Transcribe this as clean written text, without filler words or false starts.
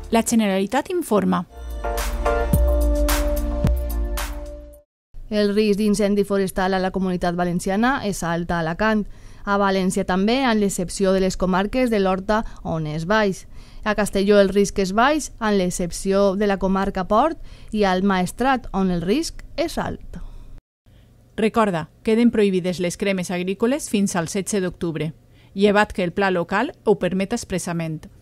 La Generalitat informa. El risc d'incendi forestal a la Comunitat Valenciana és alt a Alacant. A València també, amb l'excepció de les comarques de l'Horta, on és baix. A Castelló el risc és baix, amb l'excepció de la comarca Port, i al Maestrat, on el risc és alt. Recorda, queden prohibides les cremes agrícoles fins al 16 d'octubre, llevat que el pla local ho permet expressament.